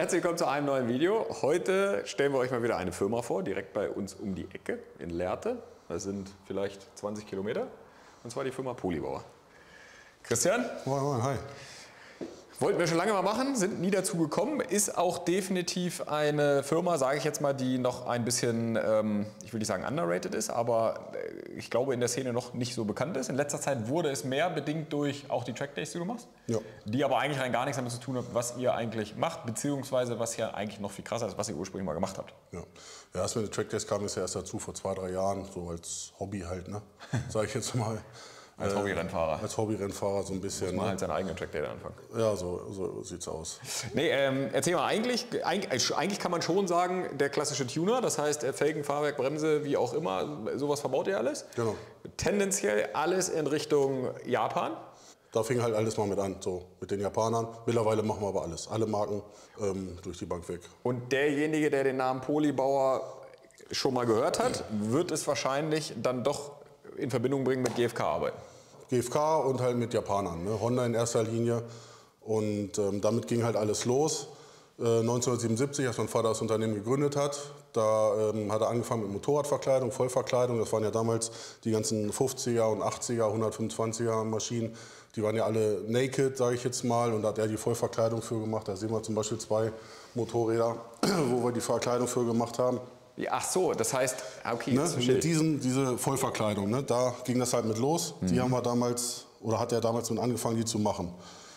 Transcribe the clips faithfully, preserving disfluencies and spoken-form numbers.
herzlich willkommen zu einem neuen Video. Heute stellen wir euch mal wieder eine Firma vor, direkt bei uns um die Ecke in Lehrte. Das sind vielleicht zwanzig Kilometer. Und zwar die Firma Polybauer. Christian? Moin, moin, hi. Wollten wir schon lange mal machen, sind nie dazu gekommen. Ist auch definitiv eine Firma, sage ich jetzt mal, die noch ein bisschen, ähm, ich will nicht sagen underrated ist, aber ich glaube in der Szene noch nicht so bekannt ist. In letzter Zeit wurde es mehr bedingt durch auch die Trackdays, die du machst. Ja. Die aber eigentlich rein gar nichts damit zu tun haben, was ihr eigentlich macht, beziehungsweise was ja eigentlich noch viel krasser ist, was ihr ursprünglich mal gemacht habt. Ja, ja, als wir mit den Trackdays kamen, ist ja erst dazu vor zwei, drei Jahren, so als Hobby halt, ne? Sage ich jetzt mal. Als Hobby-Rennfahrer. Als Hobby-Rennfahrer so ein bisschen. Muss man ne? halt seinen eigenen Trackday anfangen. Ja, so, so sieht's aus. Nee, ähm, erzähl mal, eigentlich, eigentlich, eigentlich kann man schon sagen, der klassische Tuner, das heißt Felgen, Fahrwerk, Bremse, wie auch immer, sowas verbaut ihr alles? Genau. Tendenziell alles in Richtung Japan. Da fing halt alles mal mit an, so mit den Japanern. Mittlerweile machen wir aber alles, alle Marken ähm, durch die Bank weg. Und derjenige, der den Namen Polybauer schon mal gehört hat, wird es wahrscheinlich dann doch in Verbindung bringen mit G F K arbeiten. G F K und halt mit Japanern, ne? Honda in erster Linie. Und ähm, damit ging halt alles los. Äh, neunzehnhundertsiebenundsiebzig, als mein Vater das Unternehmen gegründet hat, da ähm, hat er angefangen mit Motorradverkleidung, Vollverkleidung. Das waren ja damals die ganzen fünfziger und achtziger, hundertfünfundzwanziger Maschinen. Die waren ja alle naked, sage ich jetzt mal. Und da hat er die Vollverkleidung für gemacht. Da sehen wir zum Beispiel zwei Motorräder, wo wir die Verkleidung für gemacht haben. Ach so, das heißt, okay, ne, mit diesen, diese Vollverkleidung, ne, da ging das halt mit los. Mhm. Die haben wir damals, oder hat er damals mit angefangen, die zu machen.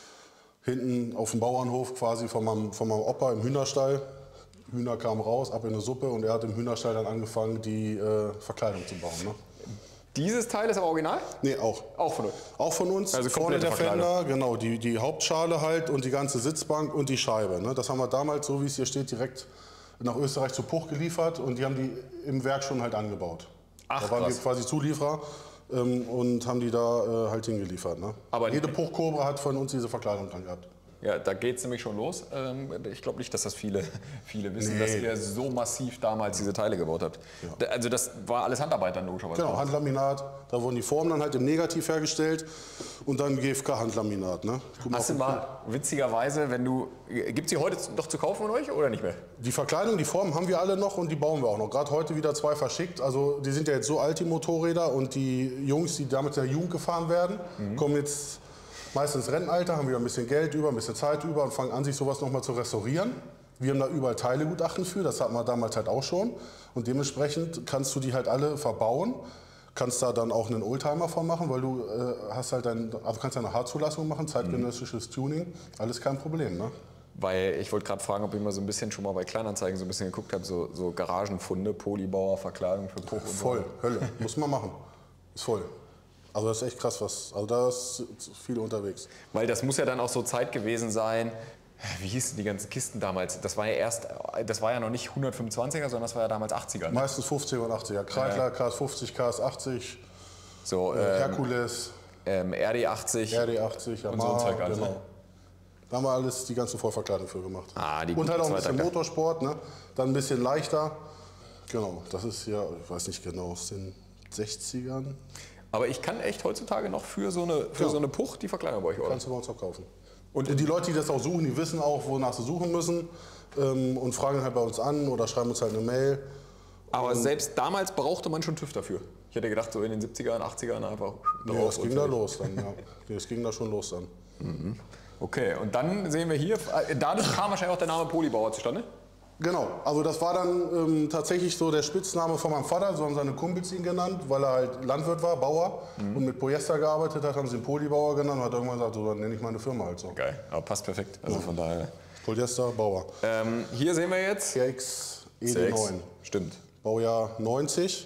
Hinten auf dem Bauernhof quasi von meinem, von meinem Opa im Hühnerstall. Hühner kamen raus, ab in eine Suppe und er hat im Hühnerstall dann angefangen, die äh, Verkleidung zu bauen. Ne. Dieses Teil ist aber original? Nee, auch. Auch von uns? Auch von uns. Also vorne der Fender, genau, die, die Hauptschale halt und die ganze Sitzbank und die Scheibe. Ne. Das haben wir damals, so wie es hier steht, direkt nach Österreich zu Puch geliefert und die haben die im Werk schon halt angebaut. Ach, da waren krass. Wir quasi Zulieferer ähm, und haben die da äh, halt hingeliefert. Ne? Aber jede Puch Cobra hat von uns diese Verkleidung dran gehabt. Ja, da geht es nämlich schon los. Ich glaube nicht, dass das viele, viele wissen, nee. dass ihr so massiv damals diese Teile gebaut habt. Ja. Also das war alles Handarbeit dann logischerweise. Genau, Handlaminat. Da wurden die Formen dann halt im Negativ hergestellt und dann G F K-Handlaminat. Ne? Hast du mal, witzigerweise, wenn du, gibt es die heute noch zu kaufen von euch oder nicht mehr? Die Verkleidung, die Formen haben wir alle noch und die bauen wir auch noch. Gerade heute wieder zwei verschickt. Also die sind ja jetzt so alt, die Motorräder, und die Jungs, die damit in der Jugend gefahren werden, mhm. kommen jetzt meistens Rennalter, haben wieder ein bisschen Geld über, ein bisschen Zeit über und fangen an, sich sowas nochmal zu restaurieren. Wir haben da überall Teilegutachten für, das hatten wir damals halt auch schon. Und dementsprechend kannst du die halt alle verbauen. Kannst da dann auch einen Oldtimer von machen, weil du äh, hast halt dein, also kannst eine Haarzulassung machen, zeitgenössisches mhm. Tuning, alles kein Problem. Ne? Weil ich wollte gerade fragen, ob ich mal so ein bisschen schon mal bei Kleinanzeigen so ein bisschen geguckt habe, so, so Garagenfunde, Polybauer, Verkleidung für Puch und voll, so. Hölle, muss man machen, ist voll. Also das ist echt krass, was, also da ist viel unterwegs. Weil das muss ja dann auch so Zeit gewesen sein, wie hießen die ganzen Kisten damals? Das war ja erst, das war ja noch nicht hundertfünfundzwanziger, sondern das war ja damals achtziger. Ne? Meistens fünfziger und achtziger. Kreidler, K S fünfzig, K S achtzig, so, äh, Herkules, ähm, R D achtzig, R D achtzig, Yamaha, und so ein Zeug also. Genau. Da haben wir alles, die ganze Vollverkleidung für gemacht. Ah, die und halt auch ein bisschen Motorsport, ne? Dann ein bisschen leichter. Genau, das ist ja, ich weiß nicht genau, aus den sechzigern. Aber ich kann echt heutzutage noch für so eine, für ja. so eine Puch die Verkleidung bei euch ordern. Kannst du bei uns auch kaufen. Und die Leute, die das auch suchen, die wissen auch, wonach sie suchen müssen ähm, und fragen halt bei uns an oder schreiben uns halt eine Mail. Aber und selbst damals brauchte man schon TÜV dafür. Ich hätte gedacht, so in den siebzigern, achtzigern einfach drauf. Ja, das ging da los dann, ja. Das ging da schon los dann. Mhm. Okay, und dann sehen wir hier, dadurch kam wahrscheinlich auch der Name Polybauer zustande? Genau, also das war dann ähm, tatsächlich so der Spitzname von meinem Vater, so haben seine Kumpels ihn genannt, weil er halt Landwirt war, Bauer mhm. und mit Polyester gearbeitet hat, haben sie ihn Polybauer genannt und hat irgendwann gesagt, so dann nenne ich meine Firma halt so. Geil, aber passt perfekt, also ja. von daher. Polyester, Bauer. Ähm, hier sehen wir jetzt C X E D neun. Stimmt. Baujahr neunzig.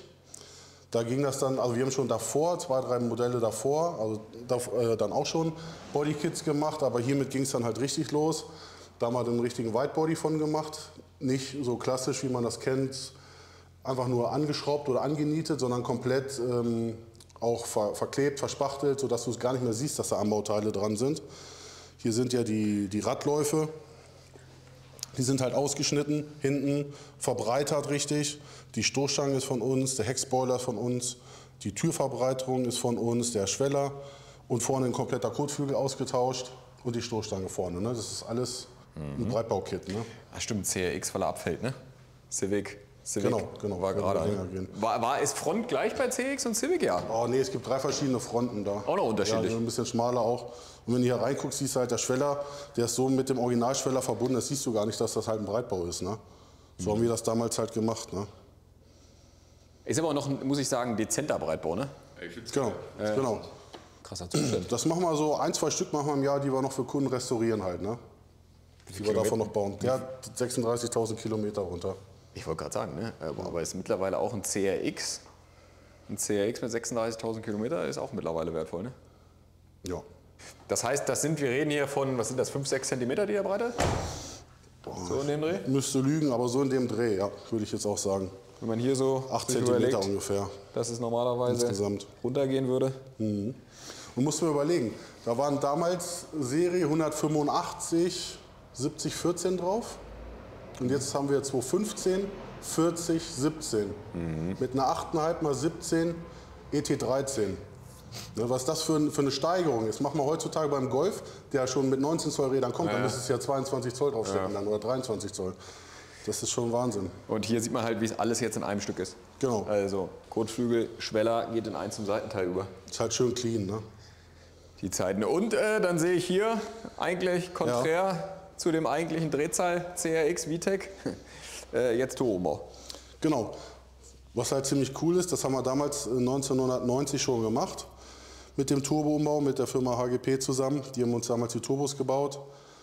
Da ging das dann, also wir haben schon davor, zwei, drei Modelle davor, also da, äh, dann auch schon Bodykits gemacht, aber hiermit ging es dann halt richtig los. Da haben wir den richtigen Whitebody von gemacht. Nicht so klassisch, wie man das kennt, einfach nur angeschraubt oder angenietet, sondern komplett ähm, auch ver verklebt, verspachtelt, sodass du es gar nicht mehr siehst, dass da Anbauteile dran sind. Hier sind ja die, die Radläufe. Die sind halt ausgeschnitten, hinten verbreitert richtig. Die Stoßstange ist von uns, der Heckspoiler ist von uns, die Türverbreiterung ist von uns, der Schweller und vorne ein kompletter Kotflügel ausgetauscht und die Stoßstange vorne. Ne? Das ist alles Mhm. Ein Breitbau-Kit. Ne? Ach stimmt, C R X, weil er abfällt, ne? Civic. Civic genau, genau. War gerade. War, war es Front gleich bei C X und Civic, ja? Oh nee, es gibt drei verschiedene Fronten da. Auch noch unterschiedlich. Ja, ein bisschen schmaler auch. Und wenn du hier reinguckst, siehst du halt der Schweller, der ist so mit dem Originalschweller verbunden, das siehst du gar nicht, dass das halt ein Breitbau ist. Ne? So mhm. haben wir das damals halt gemacht. Ne? Ist aber noch, muss ich sagen, ein dezenter Breitbau, ne? Genau, äh, genau. Krasser Zustand. Das machen wir so, ein, zwei Stück machen wir im Jahr, die wir noch für Kunden restaurieren halt. Ne? Die wir davon noch bauen. Der hat sechsunddreißigtausend Kilometer runter. Ich wollte gerade sagen, ne? aber, aber ist mittlerweile auch ein C R X. Ein C R X mit sechsunddreißigtausend Kilometer ist auch mittlerweile wertvoll, ne? Ja. Das heißt, das sind, wir reden hier von, was sind das, fünf, sechs Zentimeter, die er breit hat? So in dem Dreh? Müsste lügen, aber so in dem Dreh, ja, würde ich jetzt auch sagen. Wenn man hier so acht Zentimeter ungefähr. Dass es normalerweise insgesamt runtergehen würde. Mhm. Und musst du mir überlegen, da waren damals Serie hundertfünfundachtzig, siebzig, vierzehn drauf. Und jetzt haben wir zweihundertfünfzehn, vierzig, siebzehn. Mhm. Mit einer acht Komma fünf mal siebzehn E T dreizehn. Ne, was das für, für eine Steigerung ist, machen wir heutzutage beim Golf, der schon mit neunzehn Zoll Rädern kommt, ja. Dann müsste es ja zweiundzwanzig Zoll draufstecken ja. dann, oder dreiundzwanzig Zoll. Das ist schon Wahnsinn. Und hier sieht man halt, wie es alles jetzt in einem Stück ist. Genau. Also Kotflügel, Schweller geht in eins zum Seitenteil über. Ist halt schön clean, ne? Die Zeiten. Und äh, dann sehe ich hier eigentlich konträr ja. zu dem eigentlichen Drehzahl C R X VTEC äh, jetzt Turbo-Umbau. Genau. Was halt ziemlich cool ist, das haben wir damals neunzehnhundertneunzig schon gemacht. Mit dem Turbo-Umbau, mit der Firma H G P zusammen. Die haben uns damals die Turbos gebaut.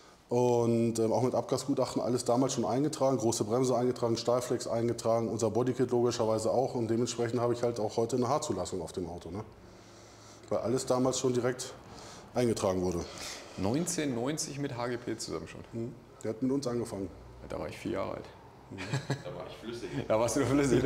Und äh, auch mit Abgasgutachten alles damals schon eingetragen. Große Bremse eingetragen, Stahlflex eingetragen, unser Bodykit logischerweise auch. Und dementsprechend habe ich halt auch heute eine H-Zulassung auf dem Auto. Ne? Weil alles damals schon direkt eingetragen wurde. neunzehnhundertneunzig mit H G P zusammen schon? Mhm. Der hat mit uns angefangen. Da war ich vier Jahre alt. Mhm. Da war ich flüssig. Da warst du flüssig.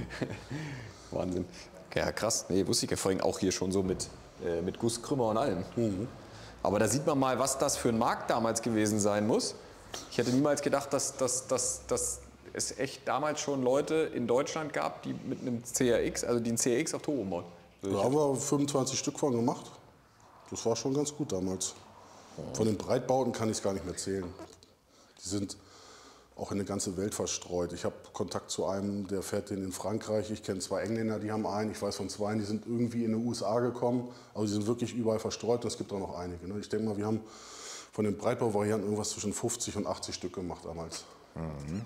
Wahnsinn. Ja, krass. Nee, wusste ich ja vorhin auch hier schon so mit, äh, mit Gusskrümmer und allem. Mhm. Aber da sieht man mal, was das für ein Markt damals gewesen sein muss. Ich hätte niemals gedacht, dass, dass, dass, dass es echt damals schon Leute in Deutschland gab, die mit einem C R X, also die einen C R X auf Turbo umbauen. Da haben wir fünfundzwanzig Stück von gemacht. Das war schon ganz gut damals. Von den Breitbauten kann ich es gar nicht mehr zählen. Die sind auch in die ganze Welt verstreut. Ich habe Kontakt zu einem, der fährt den in Frankreich. Ich kenne zwei Engländer, die haben einen. Ich weiß von zwei, die sind irgendwie in die U S A gekommen. Also die sind wirklich überall verstreut und es gibt auch noch einige. Ich denke mal, wir haben von den Breitbauvarianten irgendwas zwischen fünfzig und achtzig Stück gemacht damals. Mhm.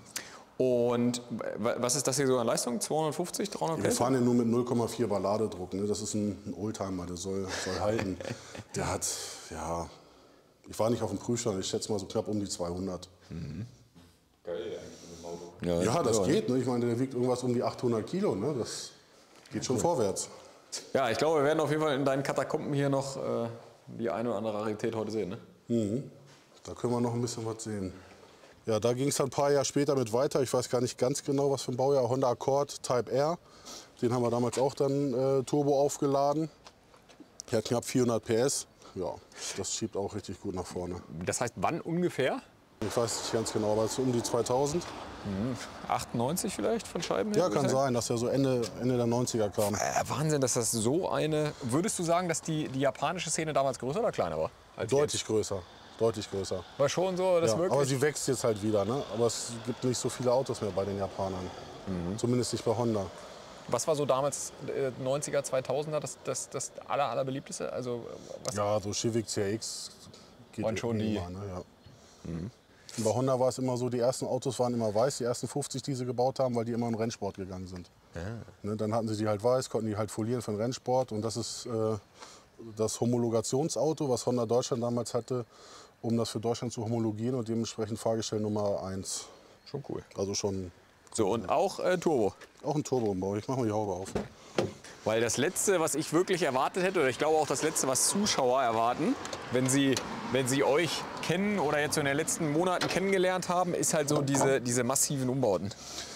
Und was ist das hier so an Leistung? zweihundertfünfzig, dreihundert? Wir fahren ja nur mit null Komma vier Bar Ladedruck. Ne? Das ist ein, ein Oldtimer, der soll, soll halten. Der hat, ja, ich war nicht auf dem Prüfstand, ich schätze mal so knapp um die zweihundert. Mhm. Geil eigentlich mit dem Auto. Ja, ja das ja, geht. Ne? Ich meine, der wiegt irgendwas um die achthundert Kilo. Ne? Das geht schon ja. vorwärts. Ja, ich glaube, wir werden auf jeden Fall in deinen Katakomben hier noch äh, die eine oder andere Rarität heute sehen. Ne? Mhm. Da können wir noch ein bisschen was sehen. Ja, da ging es dann ein paar Jahre später mit weiter. Ich weiß gar nicht ganz genau, was für ein Baujahr. Honda Accord Type R. Den haben wir damals auch dann äh, Turbo aufgeladen. Der hat knapp vierhundert P S. Ja, das schiebt auch richtig gut nach vorne. Das heißt, wann ungefähr? Ich weiß nicht ganz genau, aber es ist um die zweitausend. Mhm. achtundneunzig vielleicht von Scheiben her? Ja, kann sein, dass er so Ende, Ende der neunziger kam. Äh, Wahnsinn, dass das so eine... Würdest du sagen, dass die, die japanische Szene damals größer oder kleiner war? Deutlich größer. Deutlich größer. War schon so, dass ja, wirklich... Aber sie wächst jetzt halt wieder. Ne? Aber es gibt nicht so viele Autos mehr bei den Japanern. Mhm. Zumindest nicht bei Honda. Was war so damals äh, neunziger, zweitausender das, das, das aller, aller beliebteste? Also, was ja, so Civic C R X geht und schon die. Immer, ne? Ja. Mhm. Und bei Honda war es immer so, die ersten Autos waren immer weiß, die ersten fünfzig, die sie gebaut haben, weil die immer in Rennsport gegangen sind. Ja. Ne? Dann hatten sie die halt weiß, konnten die halt folieren für den Rennsport. Und das ist äh, das Homologationsauto, was Honda Deutschland damals hatte, um das für Deutschland zu homologieren und dementsprechend Fahrgestell Nummer eins. Schon cool. Also schon. So, und auch äh, Turbo? Auch ein Turbo-Umbau. Ich mache mal die Haube auf. Weil das Letzte, was ich wirklich erwartet hätte, oder ich glaube auch das Letzte, was Zuschauer erwarten, wenn sie, wenn sie euch kennen oder jetzt so in den letzten Monaten kennengelernt haben, ist halt so diese, diese massiven Umbauten.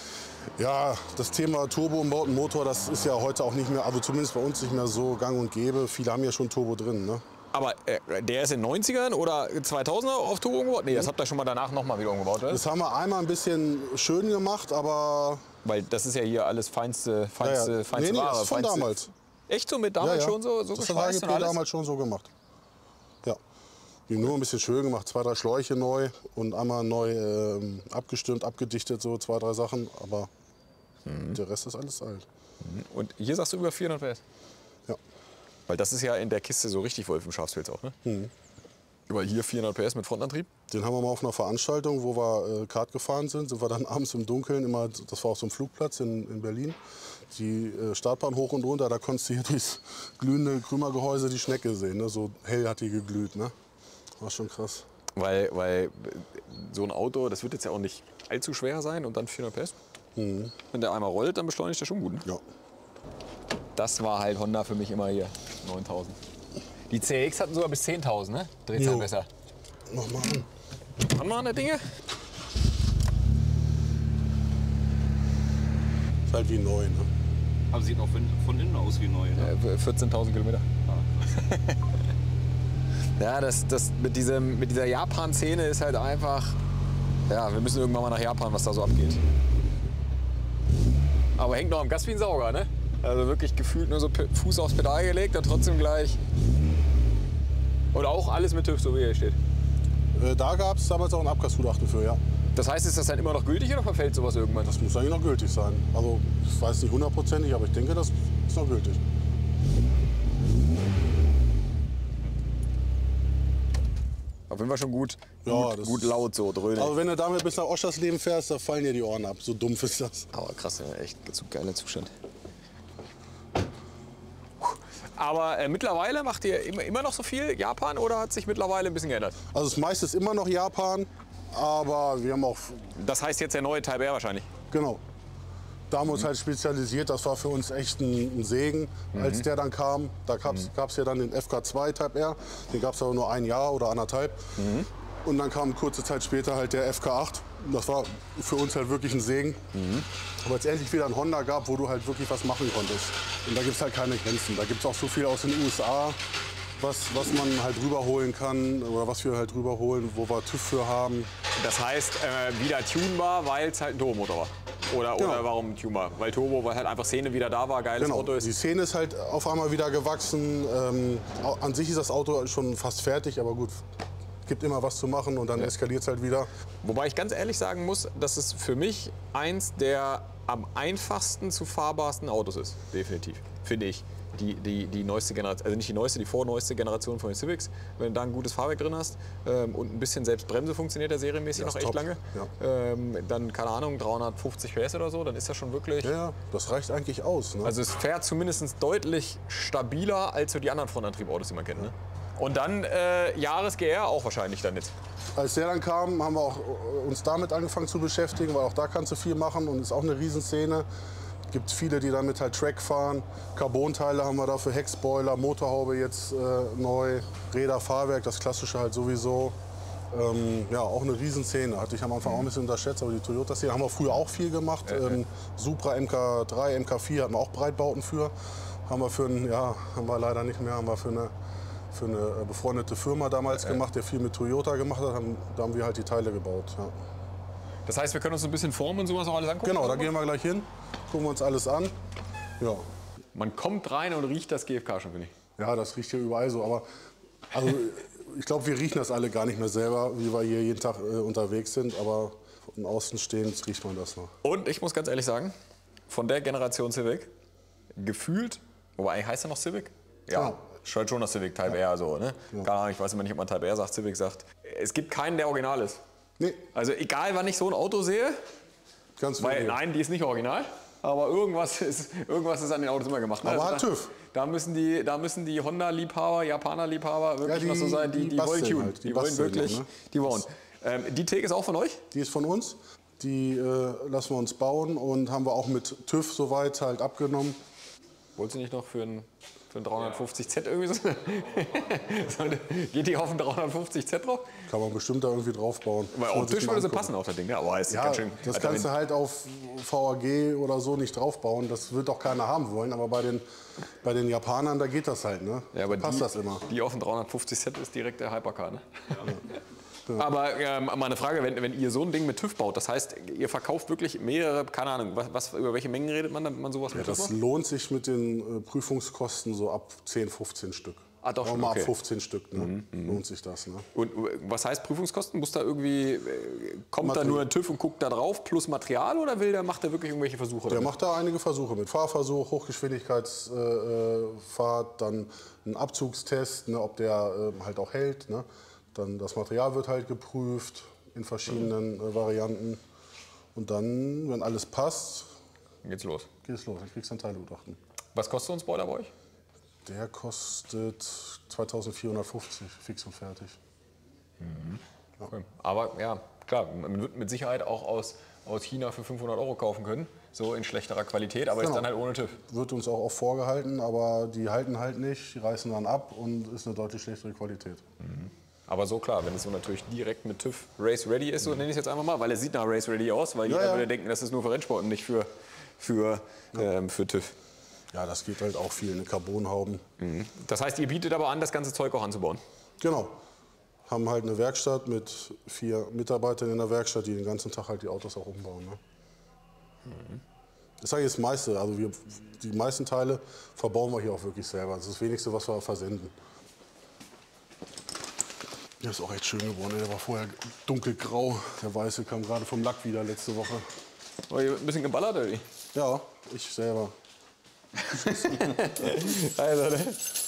Ja, das Thema Turbo-Umbauten, Motor, das ist ja heute auch nicht mehr, also zumindest bei uns nicht mehr so gang und gäbe. Viele haben ja schon Turbo drin, ne? Aber äh, der ist in den neunzigern oder zweitausender auf Turbo umgebaut? Nee, das habt ihr schon mal danach noch mal wieder umgebaut, oder? Das haben wir einmal ein bisschen schön gemacht, aber... Weil das ist ja hier alles feinste, feinste, ja, ja. feinste nee, nee, Ware. Das von damals. Echt so mit damals ja, ja. schon so, so das geschweißt hat und alles? damals schon so gemacht. Ja. Die nur ein bisschen schön gemacht, zwei, drei Schläuche neu und einmal neu ähm, abgestimmt, abgedichtet, so zwei, drei Sachen. Aber mhm. der Rest ist alles alt. Und hier sagst du über vierhundert P S? Ja. Weil das ist ja in der Kiste so richtig Wolf im Schafspelz auch, ne? Mhm. Weil hier vierhundert P S mit Frontantrieb? Den haben wir mal auf einer Veranstaltung, wo wir äh, Kart gefahren sind, sind wir dann abends im Dunkeln immer, das war auf so einem Flugplatz in, in Berlin, die äh, Startbahn hoch und runter, da konntest du hier durchs glühende Krümergehäuse die Schnecke sehen, ne? So hell hat die geglüht, ne? War schon krass. Weil, weil so ein Auto, das wird jetzt ja auch nicht allzu schwer sein und dann vierhundert P S. Mhm. Wenn der einmal rollt, dann beschleunigt der schon gut. Ne? Ja. Das war halt Honda für mich immer hier, neuntausend. Die C X hatten sogar bis zehntausend, ne? Drehzahl besser. Mach mal an. Haben wir an der Dinge? Ist halt wie neu, ne? Aber sieht auch von, von innen aus wie neu, ne? Äh, vierzehntausend Kilometer. Ah, ja, das, das mit, diesem, mit dieser Japan-Szene ist halt einfach... Ja, wir müssen irgendwann mal nach Japan, was da so abgeht. Aber hängt noch am Gas wie ein Sauger, ne? Also wirklich gefühlt nur so Fuß aufs Pedal gelegt und trotzdem gleich... Und auch alles mit TÜV, so wie hier steht. Äh, da gab es damals auch ein Abgasgutachten für, ja. Das heißt, ist das dann immer noch gültig oder verfällt sowas irgendwann? Das muss eigentlich noch gültig sein. Also, ich weiß nicht hundertprozentig, aber ich denke, das ist noch gültig. Auf jeden Fall schon gut, ja, gut, das gut laut so dröhnen. Aber wenn du damit bis nach Oschersleben fährst, da fallen dir die Ohren ab. So dumpf ist das. Aber krass, ja, echt so geiler Zustand. Aber äh, mittlerweile macht ihr immer, immer noch so viel Japan oder hat sich mittlerweile ein bisschen geändert? Also das meiste ist immer noch Japan, aber wir haben auch... Das heißt jetzt der neue Type R wahrscheinlich? Genau. Da haben wir uns halt spezialisiert. Das war für uns echt ein, ein Segen, mhm. als der dann kam. Da gab es mhm. ja dann den F K zwei Type R. Den gab es aber nur ein Jahr oder anderthalb. Mhm. Und dann kam kurze Zeit später halt der F K acht. Das war für uns halt wirklich ein Segen. Mhm. Aber es endlich wieder ein Honda gab, wo du halt wirklich was machen konntest. Und da gibt es halt keine Grenzen. Da gibt es auch so viel aus den U S A, was, was man halt rüberholen kann oder was wir halt rüberholen, wo wir TÜV für haben. Das heißt, äh, wieder tunbar, weil es halt ein Turbomotor war? Oder, genau. oder warum tunbar? Weil Turbo, weil halt einfach Szene wieder da war, geiles genau. Auto ist. Die Szene ist halt auf einmal wieder gewachsen. Ähm, an sich ist das Auto schon fast fertig, aber gut. Gibt immer was zu machen und dann ja. eskaliert es halt wieder. Wobei ich ganz ehrlich sagen muss, dass es für mich eins der am einfachsten zu fahrbarsten Autos ist. Definitiv, finde ich. Die, die, die neueste Generation, also nicht die neueste, die vorneueste Generation von den Civics. Wenn du da ein gutes Fahrwerk drin hast ähm, und ein bisschen selbst Bremse funktioniert ja serienmäßig noch echt top. lange, ja. ähm, dann, keine Ahnung, dreihundertfünfzig P S oder so, dann ist das schon wirklich... Ja, ja, das reicht eigentlich aus. Ne? Also es fährt zumindest deutlich stabiler als so die anderen Frontantriebautos, die man kennt. Ne? Und dann äh, Jahres-G R auch wahrscheinlich dann jetzt. Als der dann kam, haben wir auch uns damit angefangen zu beschäftigen, weil auch da kannst du viel machen und ist auch eine Riesenszene. Es gibt viele, die damit halt Track fahren. Carbonteile haben wir dafür, Heckspoiler, Motorhaube jetzt äh, neu, Räder, Fahrwerk, das klassische halt sowieso. Ähm, ja, auch eine Riesenszene. Hatte ich am Anfang auch ein bisschen unterschätzt, aber die Toyota-Szene haben wir früher auch viel gemacht. Äh, ähm, Supra M K drei, M K vier hatten wir auch Breitbauten für. Haben wir für ein, ja, haben wir leider nicht mehr, haben wir für eine für eine befreundete Firma damals ja. gemacht, der viel mit Toyota gemacht hat. Haben, da haben wir halt die Teile gebaut. Ja. Das heißt, wir können uns ein bisschen Formen und sowas auch alles angucken? Genau, da gehen wir gleich hin, gucken wir uns alles an. Ja. Man kommt rein und riecht das G F K schon, finde ich. Ja, das riecht hier überall so. Aber also, ich glaube, wir riechen das alle gar nicht mehr selber, wie wir hier jeden Tag äh, unterwegs sind. Aber von außen stehend riecht man das noch. Und ich muss ganz ehrlich sagen, von der Generation Civic, gefühlt, wobei heißt er noch Civic? Ja. ja. Schon schon das Civic Type ja. R, so, ne? Ja. Keine Ahnung, ich weiß immer nicht, ob man Type R sagt, Civic sagt. Es gibt keinen, der original ist. Nee. Also egal, wann ich so ein Auto sehe, ganz weil, nein, die ist nicht original, aber irgendwas ist, irgendwas ist an den Autos immer gemacht. Ne? Aber also hat da, TÜV. Da müssen die, da müssen die Honda-Liebhaber, Japaner-Liebhaber wirklich ja, die, was so sein, die, die, die wollen tunen. Halt, die, die wollen wirklich, ja, ne? die wollen. Ähm, die Theke ist auch von euch? Die ist von uns. Die äh, lassen wir uns bauen und haben wir auch mit TÜV soweit halt abgenommen. Wolltest du nicht noch für ein Für ein dreihundertfünfzig Z irgendwie so? Geht die auf ein dreihundertfünfzig Z drauf? Kann man bestimmt da irgendwie draufbauen. Weil optisch würde sie passen auf das Ding, ne? Aber ist ja, ganz schön. Das Alter, kannst du halt auf V A G oder so nicht draufbauen. Das wird auch keiner haben wollen. Aber bei den, bei den Japanern, da geht das halt. Ne? Ja, aber da passt die, das immer. Die auf ein dreihundertfünfzig Z ist direkt der Hypercar, ne? Ja. Ja. Aber ähm, mal eine Frage, wenn, wenn ihr so ein Ding mit TÜV baut, das heißt, ihr verkauft wirklich mehrere, keine Ahnung, was, was, über welche Mengen redet man, damit man sowas ja, mit Das TÜV macht? lohnt sich mit den äh, Prüfungskosten so ab zehn, fünfzehn Stück. Ah, doch schon, mal okay. ab fünfzehn Stück, ne? Mhm. Lohnt sich das. Ne? Und was heißt Prüfungskosten? Muss da irgendwie, äh, kommt Material. da nur ein TÜV und guckt da drauf plus Material oder will der, macht der wirklich irgendwelche Versuche? Der damit? macht da einige Versuche mit Fahrversuch, Hochgeschwindigkeitsfahrt, dann einen Abzugstest, ne, ob der äh, halt auch hält. Ne? Dann das Material wird halt geprüft in verschiedenen äh, Varianten. Und dann, wenn alles passt, Dann geht's los. geht's los. Dann kriegst du ein Teilgutachten. Was kostet so ein Spoiler bei euch? Der kostet zweitausendvierhundertfünfzig, fix und fertig. Mhm. Okay. Aber ja, klar, man wird mit Sicherheit auch aus, aus China für fünfhundert Euro kaufen können. So in schlechterer Qualität, aber Genau. ist dann halt ohne TÜV. Wird uns auch oft vorgehalten, aber die halten halt nicht, die reißen dann ab und ist eine deutlich schlechtere Qualität. Mhm. Aber so klar, wenn es so natürlich direkt mit TÜV Race Ready ist, so nenne ich es jetzt einfach mal, weil es sieht nach Race Ready aus, weil Ja, jeder ja. würde denken, das ist nur für Rennsport und nicht für, für, ähm, für TÜV. Ja, das geht halt auch viel in Carbonhauben. Mhm. Das heißt, ihr bietet aber an, das ganze Zeug auch anzubauen? Genau. Haben halt eine Werkstatt mit vier Mitarbeitern in der Werkstatt, die den ganzen Tag halt die Autos auch umbauen. Ne? Mhm. Das sage ich das meiste. Also wir, die meisten Teile verbauen wir hier auch wirklich selber. Das ist das Wenigste, was wir versenden. Der ist auch echt schön geworden. Der war vorher dunkelgrau. Der Weiße kam gerade vom Lack wieder letzte Woche. Oh, ihr ein bisschen geballert, oder wie? Ja, ich selber. Also, ne?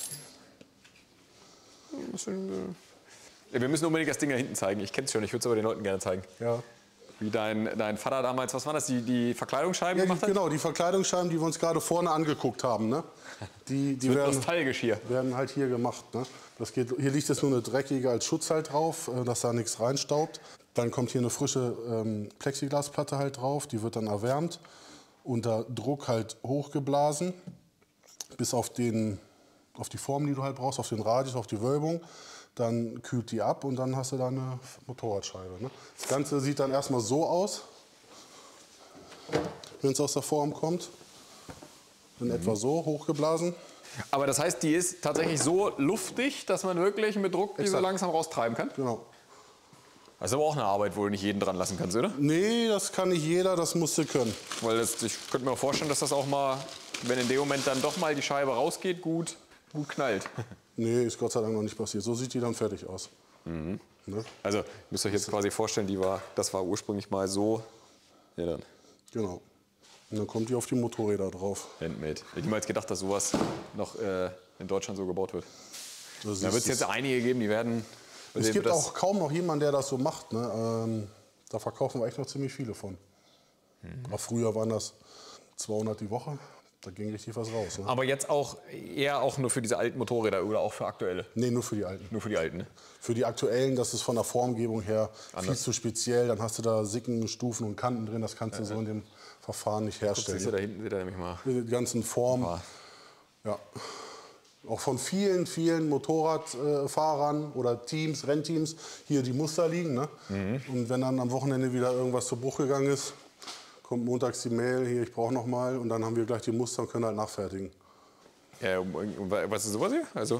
Wir müssen unbedingt das Ding da hinten zeigen. Ich kenne es schon, ich würde es aber den Leuten gerne zeigen. Ja. Wie dein, dein Vater damals, was waren das, die, die Verkleidungsscheiben Ja, gemacht hat? genau, die Verkleidungsscheiben, die wir uns gerade vorne angeguckt haben. Ne? Die, die Wird werden, nostalgisch hier. werden halt hier gemacht. Ne? Das geht, hier liegt jetzt nur eine dreckige als Schutz halt drauf, äh, dass da nichts reinstaubt. Dann kommt hier eine frische ähm, Plexiglasplatte halt drauf, die wird dann erwärmt, unter Druck halt hochgeblasen, bis auf, den, auf die Form, die du halt brauchst, auf den Radius, auf die Wölbung. Dann kühlt die ab und dann hast du da eine Motorradscheibe. Ne? Das Ganze sieht dann erstmal so aus, wenn es aus der Form kommt. In mhm. etwa so hochgeblasen. Aber das heißt, die ist tatsächlich so luftdicht, dass man wirklich mit Druck die so Exakt. langsam raustreiben kann? Genau. Das ist aber auch eine Arbeit, wo du nicht jeden dran lassen kannst, oder? Nee, das kann nicht jeder, das musst du können. Weil das, ich könnte mir vorstellen, dass das auch mal, wenn in dem Moment dann doch mal die Scheibe rausgeht, gut, gut knallt. Nee, ist Gott sei Dank noch nicht passiert. So sieht die dann fertig aus. Mhm. Ne? Also, ihr müsst euch jetzt quasi vorstellen, die war, das war ursprünglich mal so. Ja, dann. Genau. Und dann kommt die auf die Motorräder drauf. Handmade. Ich hätte niemals gedacht, dass sowas noch äh, in Deutschland so gebaut wird. Da Da wird es jetzt einige geben, die werden. Es gibt auch kaum noch jemanden, der das so macht. Ne? Ähm, da verkaufen wir echt noch ziemlich viele von. Mhm. Aber früher waren das zweihundert die Woche. Da ging richtig was raus. Ne? Aber jetzt auch eher auch nur für diese alten Motorräder oder auch für aktuelle? Nee, nur für die alten. Nur für die alten, ne? Für die aktuellen, das ist von der Formgebung her Anders. viel zu speziell. Dann hast du da Sicken, Stufen und Kanten drin. Das kannst du so in dem Verfahren nicht herstellen. Siehst du, da hinten seht ihr nämlich mal. Die ganzen Formen. Ja. Auch von vielen, vielen Motorradfahrern oder Teams, Rennteams hier die Muster liegen. Ne? Mhm. Und wenn dann am Wochenende wieder irgendwas zu Bruch gegangen ist, kommt montags die Mail, hier, ich brauche noch mal. Und dann haben wir gleich die Muster und können halt nachfertigen. Ja, was ist sowas hier? Also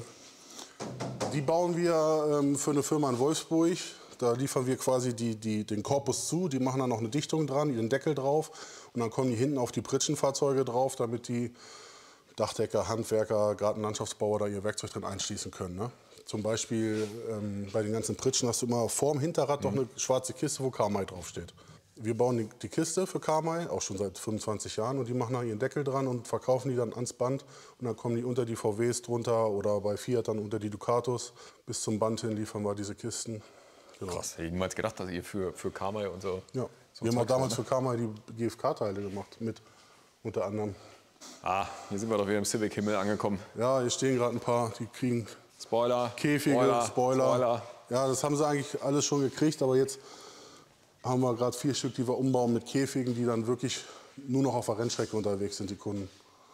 Die bauen wir ähm, für eine Firma in Wolfsburg. Da liefern wir quasi die, die, den Korpus zu. Die machen dann noch eine Dichtung dran, ihren Deckel drauf. Und dann kommen die hinten auf die Pritschenfahrzeuge drauf, damit die Dachdecker, Handwerker, Gartenlandschaftsbauer da ihr Werkzeug drin einschließen können. Ne? Zum Beispiel ähm, bei den ganzen Pritschen hast du immer vorm Hinterrad mhm. noch eine schwarze Kiste, wo Kamai draufsteht. Wir bauen die, die Kiste für Kamai, auch schon seit fünfundzwanzig Jahren. Und die machen da ihren Deckel dran und verkaufen die dann ans Band. Und dann kommen die unter die V Ws drunter oder bei Fiat dann unter die Ducatos. Bis zum Band hin liefern wir diese Kisten. Genau. krass, hätte ich niemals gedacht, dass ihr für, für Kamai und so. Ja. so wir haben auch Zeugs damals macht, ne? für Kamai die G F K-Teile gemacht, mit unter anderem. Ah, hier sind wir doch wieder im Civic-Himmel angekommen. Ja, hier stehen gerade ein paar, die kriegen Spoiler, Käfige, Spoiler, Spoiler. Spoiler. Ja, das haben sie eigentlich alles schon gekriegt, aber jetzt haben wir gerade vier Stück, die wir umbauen mit Käfigen, die dann wirklich nur noch auf der Rennstrecke unterwegs sind, die Kunden.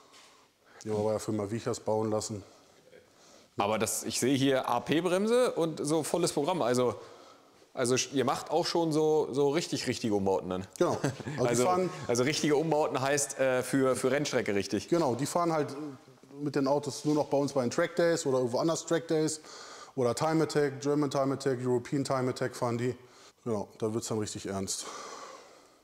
Die haben wir bei der Firma Wiechers bauen lassen. Aber das, ich sehe hier A P-Bremse und so volles Programm. Also, also ihr macht auch schon so, so richtig, richtige Umbauten dann. Genau. Also, Also, die fahren, also richtige Umbauten heißt äh, für, für Rennstrecke richtig. genau, die fahren halt mit den Autos nur noch bei uns bei den Track Days oder irgendwo anders Track Days. Oder Time Attack, German Time Attack, European Time Attack fahren die. Genau, da wird es dann richtig ernst.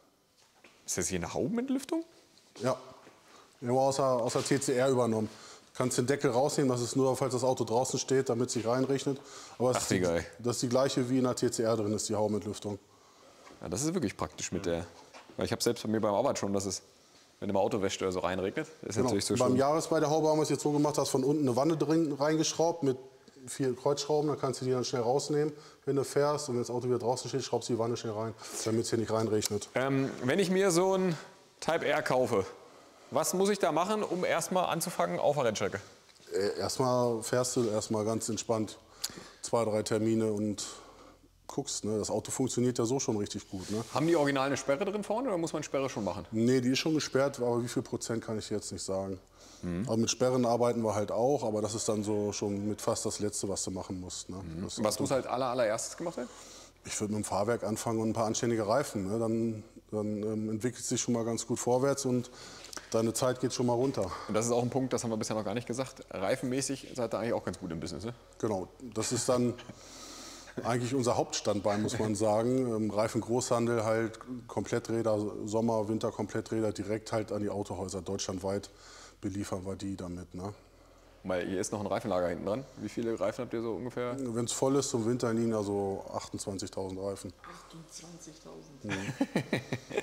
Ist das hier eine Haubenentlüftung? Ja, wir haben aus der, aus der T C R übernommen. Kannst den Deckel rausnehmen, das ist nur, falls das Auto draußen steht, damit es sich reinrechnet. Aber Ach, wie geil. Das ist die gleiche wie in der T C R drin ist, die Haubentlüftung. Ja, das ist wirklich praktisch mit der. Weil ich habe selbst bei mir beim Arbeit schon, dass es, wenn im Auto wäscht oder so reinregnet, ist Genau. natürlich so Beim schön. Jahres bei der Haube haben wir es jetzt so gemacht, dass von unten eine Wanne drin reingeschraubt mit vier Kreuzschrauben. Dann kannst du die dann schnell rausnehmen, wenn du fährst. Und wenn das Auto wieder draußen steht, schraubst du die Wanne schnell rein, damit es hier nicht reinregnet. Ähm, wenn ich mir so ein Type R kaufe, was muss ich da machen, um erstmal anzufangen auf der Rennstrecke? Äh, erstmal fährst du erstmal ganz entspannt zwei, drei Termine und guckst. Ne? Das Auto funktioniert ja so schon richtig gut. Ne? Haben die original eine Sperre drin vorne oder muss man Sperre schon machen? Nee, die ist schon gesperrt, aber wie viel Prozent kann ich jetzt nicht sagen. Mhm. Aber mit Sperren arbeiten wir halt auch, aber das ist dann so schon mit fast das Letzte, was du machen musst. Ne? Mhm. Was muss halt aller, allererstes gemacht werden? Ich würde mit dem Fahrwerk anfangen und ein paar anständige Reifen. Ne? Dann, dann ähm, entwickelt es sich schon mal ganz gut vorwärts und deine Zeit geht schon mal runter. Und das ist auch ein Punkt, das haben wir bisher noch gar nicht gesagt. Reifenmäßig seid ihr eigentlich auch ganz gut im Business, ne? Genau, das ist dann eigentlich unser Hauptstandbein, muss man sagen. Im Reifengroßhandel halt Kompletträder, Sommer-, Winter-Kompletträder direkt halt an die Autohäuser deutschlandweit beliefern wir die damit. Ne? Weil hier ist noch ein Reifenlager hinten dran. Wie viele Reifen habt ihr so ungefähr? Wenn es voll ist, zum Winter liegen da so achtundzwanzigtausend Reifen. achtundzwanzigtausend? Mhm.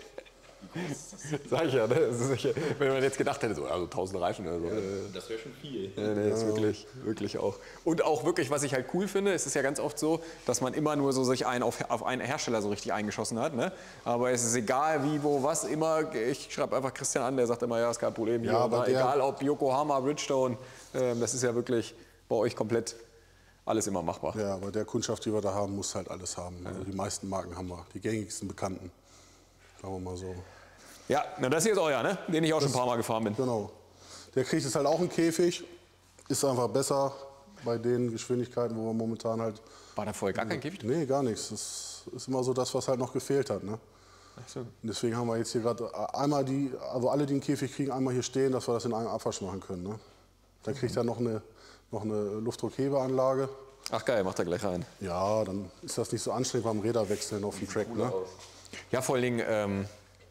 Sag ich ja, ne? Das ist sicher, wenn man jetzt gedacht hätte, so also tausend Reifen oder so. Ja, das wäre schon viel. Nee, nee, ist wirklich, wirklich auch. Und auch wirklich, was ich halt cool finde, es ist ja ganz oft so, dass man immer nur so sich einen auf, auf einen Hersteller so richtig eingeschossen hat. Ne? Aber es ist egal, wie, wo, was, immer. Ich schreibe einfach Christian an, der sagt immer, ja, ist kein Problem. Hier, Ja, aber da, der- egal ob Yokohama, Bridgestone, ähm, das ist ja wirklich bei euch komplett alles immer machbar. Ja, aber der Kundschaft, die wir da haben, muss halt alles haben. Also die meisten Marken haben wir, die gängigsten Bekannten. Sagen wir mal so. Ja, na, das hier ist euer, ne? Den ich auch schon ein paar Mal gefahren bin. Genau. Der kriegt jetzt halt auch einen Käfig. Ist einfach besser bei den Geschwindigkeiten, wo wir momentan halt. War da vorher gar kein Käfig drin? Nee, gar nichts. Das ist immer so das, was halt noch gefehlt hat. Ne? Ach so. Und deswegen haben wir jetzt hier gerade einmal die, also alle, die einen Käfig kriegen, einmal hier stehen, dass wir das in einem Abwasch machen können. Ne? Da kriegt er noch eine, noch eine Luftdruckhebeanlage. Ach geil, macht er gleich rein. Ja, dann ist das nicht so anstrengend beim Räder wechseln auf dem Track. Ne? Ja, vor allen Dingen, ähm,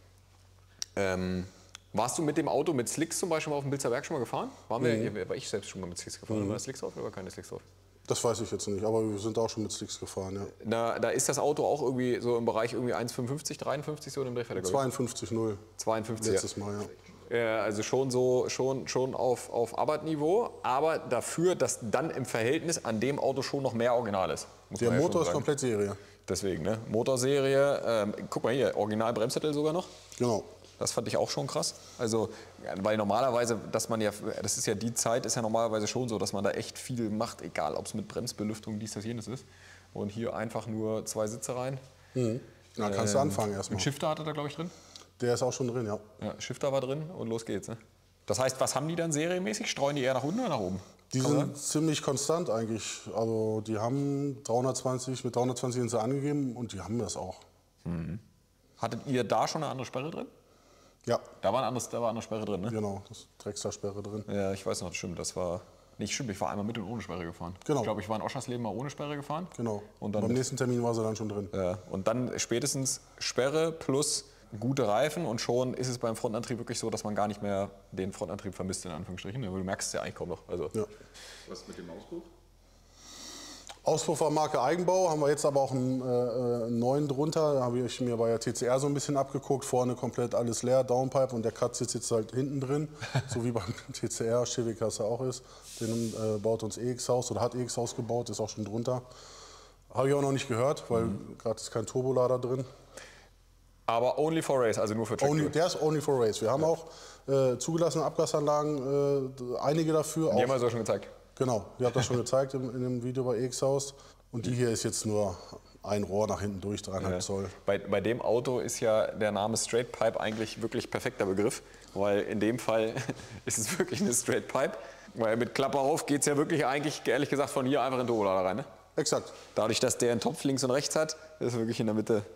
ähm, warst du mit dem Auto mit Slicks zum Beispiel mal auf dem Bilzer Berg schon mal gefahren? Waren wir, Mhm. war ich selbst schon mal mit Slicks gefahren? Mhm. War da Slicks drauf oder war keine Slicks drauf? Das weiß ich jetzt nicht, aber wir sind auch schon mit Slicks gefahren. Ja. Da, da ist das Auto auch irgendwie so im Bereich irgendwie eins Komma fünfundfünfzig, dreiundfünfzig so in dem Drehfeld. zweiundfünfzig null zweiundfünfzig. letztes Mal, ja. Ja, also schon so, schon, schon auf, auf Abarth-Niveau, aber dafür, dass dann im Verhältnis an dem Auto schon noch mehr Original ist. Muss Der man ja Motor schon ist sagen. komplett Serie. Deswegen, ne? Motorserie, ähm, guck mal hier, Original-Bremssättel sogar noch. Genau. Das fand ich auch schon krass. Also, ja, weil normalerweise, dass man ja, das ist ja die Zeit, ist ja normalerweise schon so, dass man da echt viel macht, egal ob es mit Bremsbelüftung, dies, das, jenes ist. Und hier einfach nur zwei Sitze rein. Mhm. Ja, kannst du Ähm, anfangen erstmal. Ein Shifter hatte da, glaube ich, drin. Der ist auch schon drin, ja. Ja, Shifter war drin und los geht's. Ne? Das heißt, was haben die dann serienmäßig? Streuen die eher nach unten oder nach oben? Die Kann man sind ziemlich konstant eigentlich. Also die haben dreihundertzwanzig, mit dreihundertzwanzig sind sie angegeben und die haben das auch. sagen? Hattet ihr da schon eine andere Sperre drin? Ja, Da war eine andere, da war eine Sperre drin, ne? genau, das ist Drexler-Sperre drin. Ja, ich weiß noch, das stimmt. Das war nicht stimmt. Ich war einmal mit und ohne Sperre gefahren. Genau. Ich glaube, ich war in Oschersleben mal ohne Sperre gefahren. Genau. Und dann beim mit. nächsten Termin war sie dann schon drin. Ja, und dann spätestens Sperre plus gute Reifen und schon ist es beim Frontantrieb wirklich so, dass man gar nicht mehr den Frontantrieb vermisst, in Anführungsstrichen. Du merkst es ja eigentlich kaum noch. Also, Ja. Was mit dem Auspuff? Auspuff war Marke Eigenbau, haben wir jetzt aber auch einen, äh, einen neuen drunter. Da habe ich mir bei der T C R so ein bisschen abgeguckt. Vorne komplett alles leer, Downpipe und der Cut sitzt jetzt halt hinten drin. So wie beim T C R, Chevy-Kasse auch ist. Den äh, baut uns E X-Haus oder hat E X-Haus gebaut, ist auch schon drunter. Habe ich auch noch nicht gehört, weil Mhm. gerade ist kein Turbolader drin. aber only for race, also nur für Track. Only, der ist only for race. Wir haben auch äh, zugelassene Abgasanlagen, äh, einige dafür. Die Auch, haben wir so schon gezeigt. genau, ihr habt das schon gezeigt im, in dem Video bei E X-Haus. Und die hier ist jetzt nur ein Rohr nach hinten durch, dreieinhalb Ja. Zoll. Bei, bei dem Auto ist ja der Name Straight Pipe eigentlich wirklich perfekter Begriff, weil in dem Fall ist es wirklich eine Straight Pipe. Weil mit Klappe auf geht es ja wirklich eigentlich, ehrlich gesagt, von hier einfach in den Turbolader rein. Ne? Exakt. Dadurch, dass der einen Topf links und rechts hat, ist es wirklich in der Mitte.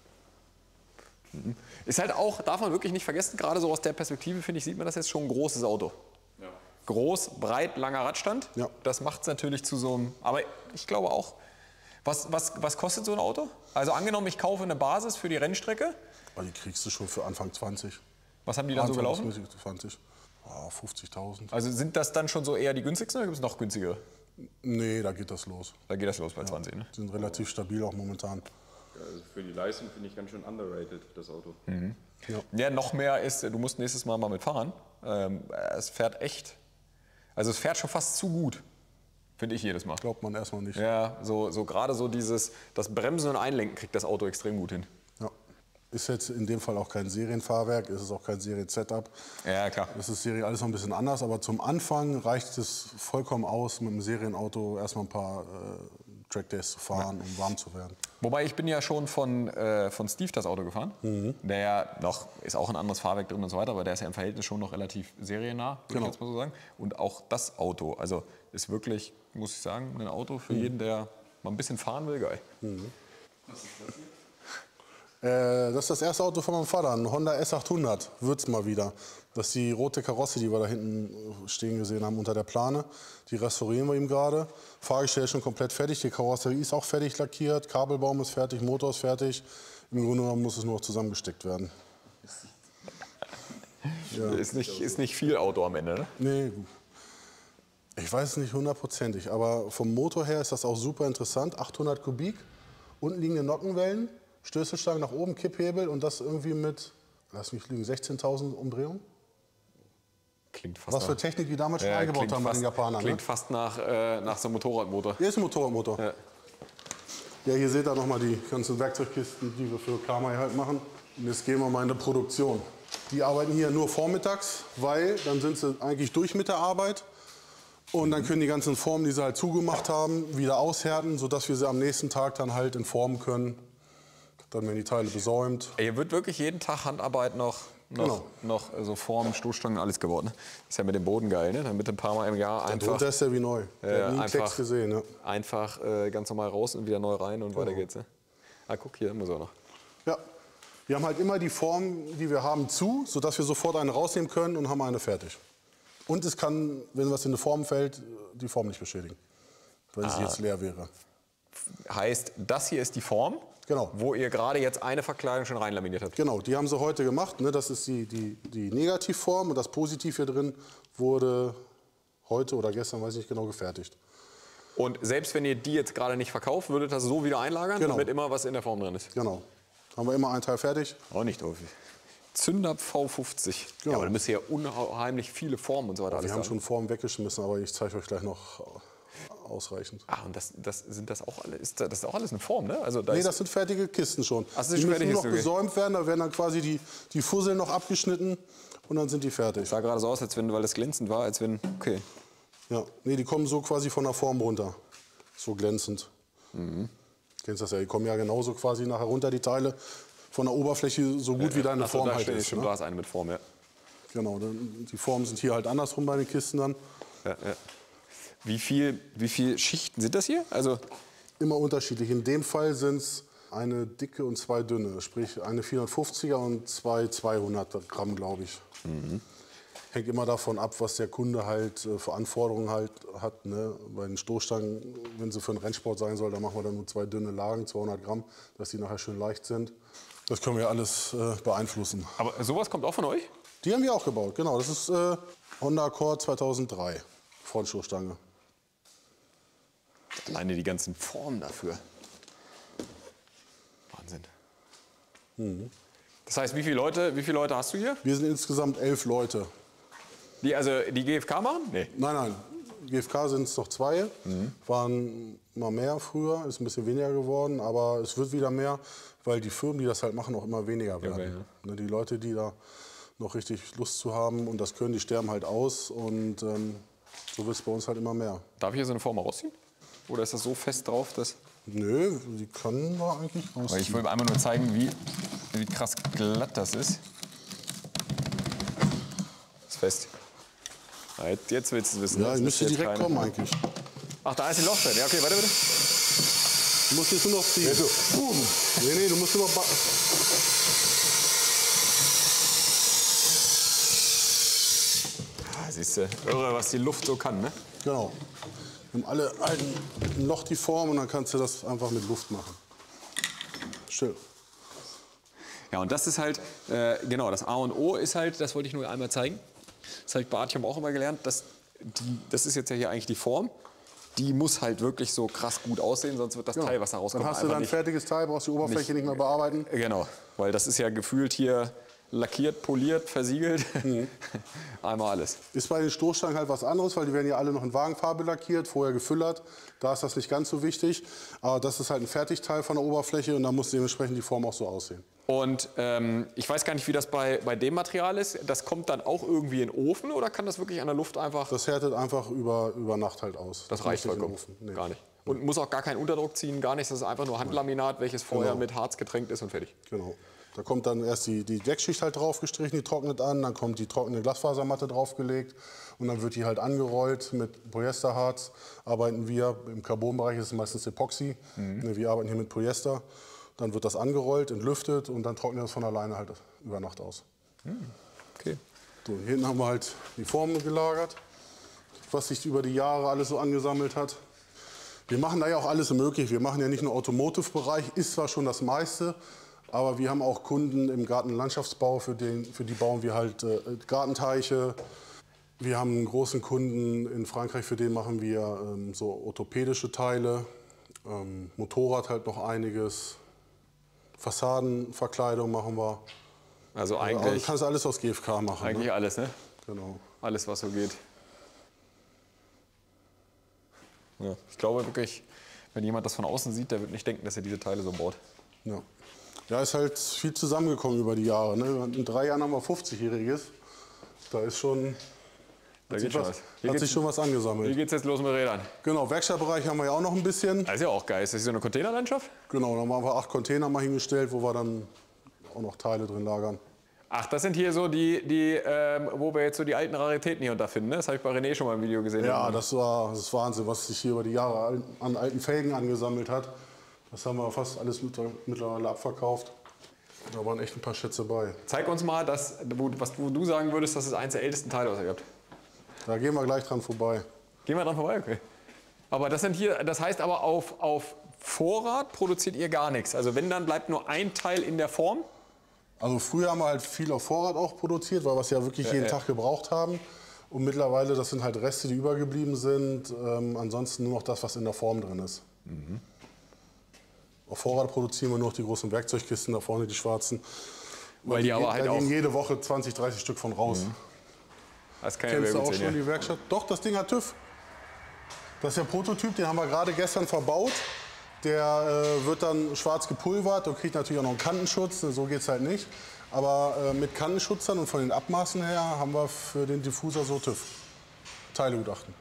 Mhm. Ist halt auch, darf man wirklich nicht vergessen, gerade so aus der Perspektive, finde ich, sieht man das jetzt schon ein großes Auto. Ja. Groß, breit, langer Radstand. Ja. Das macht es natürlich zu so einem. Aber ich glaube auch. Was, was, was kostet so ein Auto? Also angenommen, ich kaufe eine Basis für die Rennstrecke. Aber die kriegst du schon für Anfang zwanzig. Was haben die dann so Anfang gelaufen? bis Mitte zwanzig. Oh, fünfzigtausend. Also sind das dann schon so eher die günstigsten oder gibt es noch günstigere? Nee, da geht das los. Da geht das los bei ja. zwanzig, ne? Die sind relativ stabil auch momentan. Ja, also für die Leistung finde ich ganz schön underrated, das Auto. Mhm. Ja. ja, noch mehr ist, du musst nächstes Mal mal mitfahren. Ähm, es fährt echt, also es fährt schon fast zu gut, finde ich jedes Mal. Glaubt man erstmal nicht. Ja, so, so gerade so dieses, das Bremsen und Einlenken kriegt das Auto extrem gut hin. Ja. Ist jetzt in dem Fall auch kein Serienfahrwerk, ist es auch kein Serien-Setup. Ja, klar. Das ist Serie alles noch ein bisschen anders, aber zum Anfang reicht es vollkommen aus, mit einem Serienauto erstmal ein paar äh, Trackdays zu fahren, ja. um warm zu werden. Wobei ich bin ja schon von, äh, von Steve das Auto gefahren. Mhm. Der ja noch, ist auch ein anderes Fahrwerk drin und so weiter, aber der ist ja im Verhältnis schon noch relativ seriennah, würde genau. ich jetzt mal so sagen. Und auch das Auto, also ist wirklich, muss ich sagen, ein Auto für mhm. jeden, der mal ein bisschen fahren will, geil. Mhm. Was ist das hier? Das ist das erste Auto von meinem Vater, ein Honda S achthundert, wird's mal wieder. Das ist die rote Karosse, die wir da hinten stehen gesehen haben unter der Plane. Die restaurieren wir ihm gerade. Fahrgestell ist schon komplett fertig, die Karosserie ist auch fertig lackiert, Kabelbaum ist fertig, Motor ist fertig. Im Grunde genommen muss es nur noch zusammengesteckt werden. Ja. Ist, nicht, ist nicht viel Auto am Ende, ne? Nee, ich weiß es nicht hundertprozentig, aber vom Motor her ist das auch super interessant. achthundert Kubik, unten liegende Nockenwellen. Stößelstange nach oben, Kipphebel und das irgendwie mit, lass mich lügen, sechzehntausend Umdrehungen. Klingt fast Was für Technik die damals schon ja, eingebaut haben bei den Japanern. Klingt ne? fast nach, äh, nach so einem Motorradmotor. Hier ist ein Motorradmotor. Ja. ja, hier seht ihr nochmal die ganzen Werkzeugkisten, die wir für Kamai halt machen. Und jetzt gehen wir mal in die Produktion. Die arbeiten hier nur vormittags, weil dann sind sie eigentlich durch mit der Arbeit. Und dann können die ganzen Formen, die sie halt zugemacht haben, wieder aushärten, sodass wir sie am nächsten Tag dann halt entformen können. Dann werden die Teile besäumt. Hier wird wirklich jeden Tag Handarbeit noch, noch, genau. noch so Formen, Stoßstangen, alles geworden. Ne? Ist ja mit dem Boden geil, ne? Damit ein paar Mal im Jahr einfach... Darunter ist der wie neu. Der äh, hat nie einfach, gesehen, ja. einfach äh, ganz normal raus und wieder neu rein und genau. weiter geht's. Ne? Ah, guck, hier muss er noch. Ja, wir haben halt immer die Form, die wir haben, zu, sodass wir sofort eine rausnehmen können und haben eine fertig. Und es kann, wenn was in eine Form fällt, die Form nicht beschädigen, weil ah. sie jetzt leer wäre. Heißt, das hier ist die Form? Genau. Wo ihr gerade jetzt eine Verkleidung schon reinlaminiert habt. Genau, die haben sie heute gemacht. Ne? Das ist die, die, die Negativform und das Positiv hier drin wurde heute oder gestern, weiß ich nicht genau, gefertigt. Und selbst wenn ihr die jetzt gerade nicht verkauft, würdet ihr das so wieder einlagern, genau. damit immer was in der Form drin ist? Genau. Haben wir immer ein Teil fertig. Auch nicht häufig. Zünder V fünfzig. Genau. Ja, aber da müsst ihr ja unheimlich viele Formen und so weiter. Wir alles haben haben. schon Formen weggeschmissen, aber ich zeige euch gleich noch ausreichend. Ah, und das, das sind das auch alle, ist das ist auch alles eine Form, ne? Also da nee, ist das sind fertige Kisten schon. Ach, die müssen nur noch besäumt werden, da werden dann quasi die, die Fusseln noch abgeschnitten und dann sind die fertig. Das sah gerade so aus, als wenn, weil das glänzend war, als wenn, okay. Ja, nee, die kommen so quasi von der Form runter, so glänzend. Mhm. Kennst das ja, die kommen ja genauso quasi nachher runter, die Teile, von der Oberfläche so gut ja, wie deine ja. Form da halt ist. Schon, Ne? da ist eine mit Form, ja. Genau, die Formen sind hier halt andersrum bei den Kisten dann. Ja, ja. Wie viel, wie viel Schichten sind das hier? Also immer unterschiedlich. In dem Fall sind es eine dicke und zwei dünne. Sprich eine vierhundertfünfziger und zwei zweihundert Gramm, glaube ich. Mhm. Hängt immer davon ab, was der Kunde halt äh, für Anforderungen halt hat. Ne? Bei den Stoßstangen, wenn sie für einen Rennsport sein soll, dann machen wir dann nur zwei dünne Lagen, zweihundert Gramm, dass die nachher schön leicht sind. Das können wir alles äh, beeinflussen. Aber sowas kommt auch von euch? Die haben wir auch gebaut, genau. Das ist äh, Honda Accord zweitausenddrei, Frontstoßstange. Alleine die ganzen Formen dafür. Wahnsinn. Mhm. Das heißt, wie viele Leute, wie viele Leute hast du hier? Wir sind insgesamt elf Leute. Die also die G F K machen? Nee. Nein, nein. G F K sind es noch zwei. Mhm. Waren mal mehr früher, ist ein bisschen weniger geworden, aber es wird wieder mehr, weil die Firmen, die das halt machen, auch immer weniger werden. Ja, ja. Ne, die Leute, die da noch richtig Lust zu haben und das können, die sterben halt aus und ähm, so wird es bei uns halt immer mehr. Darf ich hier so eine Form mal rausziehen? Oder ist das so fest drauf, dass... Nö, die können wir eigentlich rausziehen. Weil ich wollte einmal nur zeigen, wie, wie krass glatt das ist. Ist fest. Jetzt willst du es wissen. Ja, ich müsste direkt keine... kommen eigentlich. Ach, da ist ein Loch drin. Ja, okay, warte bitte. Du musst jetzt nur noch ziehen. Ja, so. Boom. Nee, nee, du musst nur noch... Ah, siehst du, irre, was die Luft so kann, ne? Genau. Wir haben alle halten ein Loch die Form und dann kannst du das einfach mit Luft machen. Still. Ja, und das ist halt, äh, genau, das A und O ist halt, das wollte ich nur einmal zeigen. Das habe ich bei Artyom auch immer gelernt, dass die, das ist jetzt ja hier eigentlich die Form. Die muss halt wirklich so krass gut aussehen, sonst wird das Ja. Teil, was da rauskommt, Dann hast du dann ein nicht, fertiges Teil, brauchst die Oberfläche nicht, nicht mehr bearbeiten. Genau, weil das ist ja gefühlt hier lackiert, poliert, versiegelt. Mhm. Einmal alles. Ist bei den Stoßstangen halt was anderes, weil die werden ja alle noch in Wagenfarbe lackiert, vorher gefüllert. Da ist das nicht ganz so wichtig. Aber das ist halt ein Fertigteil von der Oberfläche und da muss dementsprechend die Form auch so aussehen. Und ähm, ich weiß gar nicht, wie das bei, bei dem Material ist. Das kommt dann auch irgendwie in den Ofen oder kann das wirklich an der Luft einfach... Das härtet einfach über, über Nacht halt aus. Das, das reicht vollkommen. Nee. Gar nicht. Und muss auch gar keinen Unterdruck ziehen, gar nichts. Das ist einfach nur Handlaminat, welches vorher genau. mit Harz getränkt ist und fertig. Genau. Da kommt dann erst die, die Deckschicht halt drauf gestrichen, die trocknet an, dann kommt die trockene Glasfasermatte draufgelegt und dann wird die halt angerollt mit Polyesterharz. Arbeiten wir, im Carbonbereich ist es meistens Epoxy, mhm. wir arbeiten hier mit Polyester. Dann wird das angerollt, entlüftet und dann trocknet das von alleine halt über Nacht aus. Mhm. Okay. So, hier hinten haben wir halt die Formen gelagert, was sich über die Jahre alles so angesammelt hat. Wir machen da ja auch alles möglich. Wir machen ja nicht nur Automotive-Bereich, ist zwar schon das meiste, aber wir haben auch Kunden im Garten- und Landschaftsbau, für, den, für die bauen wir halt äh, Gartenteiche. Wir haben einen großen Kunden in Frankreich, für den machen wir ähm, so orthopädische Teile, ähm, Motorrad halt noch einiges, Fassadenverkleidung machen wir. Also eigentlich... Also, du kannst alles aus G F K machen. Eigentlich ne? alles, ne? Genau. Alles, was so geht. Ja, ich glaube wirklich, wenn jemand das von außen sieht, der wird nicht denken, dass er diese Teile so baut. Ja. Ja, ist halt viel zusammengekommen über die Jahre. Ne? In drei Jahren haben wir fünfzigjähriges. Da ist schon, da hat, geht sich, was, was, hat sich schon was angesammelt. Wie geht's jetzt los mit Rädern? Genau, Werkstattbereich haben wir ja auch noch ein bisschen. Das ist ja auch geil. Ist das so eine Containerlandschaft? Genau, da haben wir acht Container mal hingestellt, wo wir dann auch noch Teile drin lagern. Ach, das sind hier so die, die ähm, wo wir jetzt so die alten Raritäten hier unterfinden. Ne? Das habe ich bei René schon mal im Video gesehen. Ja, das war das ist Wahnsinn, was sich hier über die Jahre an alten Felgen angesammelt hat. Das haben wir fast alles mittlerweile abverkauft. Da waren echt ein paar Schätze bei. Zeig uns mal, das, was du sagen würdest, das ist eins der ältesten Teile, was ihr habt. Da gehen wir gleich dran vorbei. Gehen wir dran vorbei, okay. Aber das sind hier, das heißt aber auf, auf Vorrat produziert ihr gar nichts. Also wenn, dann bleibt nur ein Teil in der Form. Also früher haben wir halt viel auf Vorrat auch produziert, weil wir es ja wirklich Ja, jeden ja. Tag gebraucht haben. Und mittlerweile, das sind halt Reste, die übergeblieben sind. Ähm, ansonsten nur noch das, was in der Form drin ist. Mhm. Auf Vorrat produzieren wir nur noch die großen Werkzeugkisten, da vorne die schwarzen. Weil die aber halt da auch... gehen jede Woche zwanzig, dreißig Stück von raus. Mhm. Das kann ja Kennst du gut auch sehen, schon ja. die Werkstatt? Doch, das Ding hat TÜV. Das ist der Prototyp, den haben wir gerade gestern verbaut. Der äh, wird dann schwarz gepulvert und kriegt natürlich auch noch einen Kantenschutz. So geht es halt nicht. Aber äh, mit Kantenschützern und von den Abmaßen her haben wir für den Diffuser so TÜV. Teilegutachten.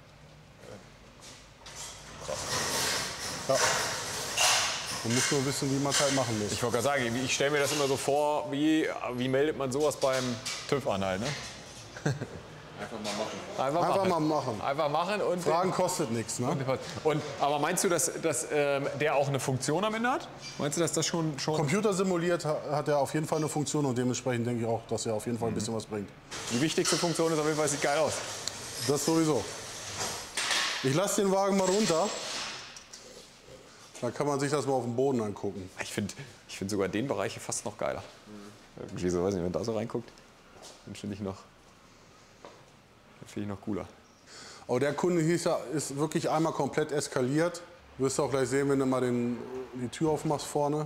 Ja. Man muss nur wissen, wie man es halt machen muss. Ich wollte gerade sagen, ich stelle mir das immer so vor, wie, wie meldet man sowas beim TÜV an halt, ne? Einfach mal machen. Einfach, Einfach machen. mal machen. Einfach machen und... Fragen kostet nichts, ne? Und, aber meinst du, dass, dass ähm, der auch eine Funktion am Ende hat? Meinst du, dass das schon... schon Computer simuliert ha- hat er auf jeden Fall eine Funktion und dementsprechend denke ich auch, dass er auf jeden Fall ein bisschen was bringt. die wichtigste Funktion ist auf jeden Fall, es sieht geil aus. Das sowieso. Ich lasse den Wagen mal runter. Dann kann man sich das mal auf dem Boden angucken. Ich finde ich find sogar den Bereich hier fast noch geiler. Irgendwie so, weiß nicht, wenn man da so reinguckt, dann finde ich noch... Finde ich noch cooler. Aber der Kunde hieß ja, ist wirklich einmal komplett eskaliert. Wirst du auch gleich sehen, wenn du mal den, die Tür aufmachst vorne.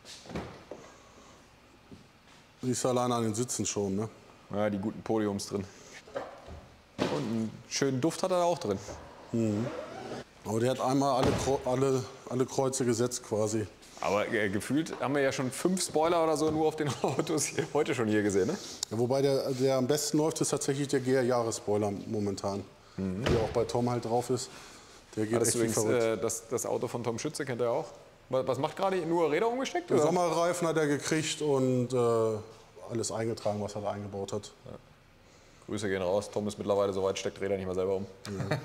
Siehst du alleine an den Sitzen schon, ne? Ja, die guten Podiums drin. Und einen schönen Duft hat er da auch drin. Mhm. Aber der hat einmal alle, Kreu- alle, alle Kreuze gesetzt quasi. Aber äh, gefühlt haben wir ja schon fünf Spoiler oder so nur auf den Autos hier, heute schon hier gesehen, ne? Ja, wobei der, der am besten läuft, ist tatsächlich der G R-Jahresspoiler momentan. Mhm. Der auch bei Tom halt drauf ist. Der geht Das echt ist wie übrigens verrückt. äh, das, das Auto von Tom Schütze, kennt er auch. Was was macht gerade? Nur Räder umgesteckt? Oder? Sommerreifen hat er gekriegt und äh, alles eingetragen, was er da eingebaut hat. Grüße gehen raus. Tom ist mittlerweile so weit, steckt Räder nicht mehr selber um. Ja.